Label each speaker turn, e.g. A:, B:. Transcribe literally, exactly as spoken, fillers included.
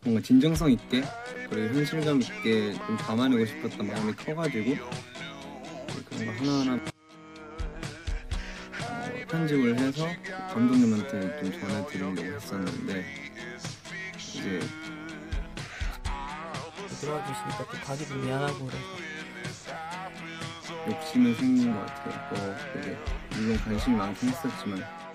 A: 뭔가 진정성 있게 그리고 현실감 있게 좀 담아내고 싶었던 마음이 커가지고 그런 거 하나하나 어, 편집을 해서 감독님한테 좀 전해드리려고 했었는데 이제
B: 들어와 주시니까 또 가기도 미안하고 그래서
A: 욕심은 생긴 것 같아요. 뭐 되게 물론 관심이 많긴 했었지만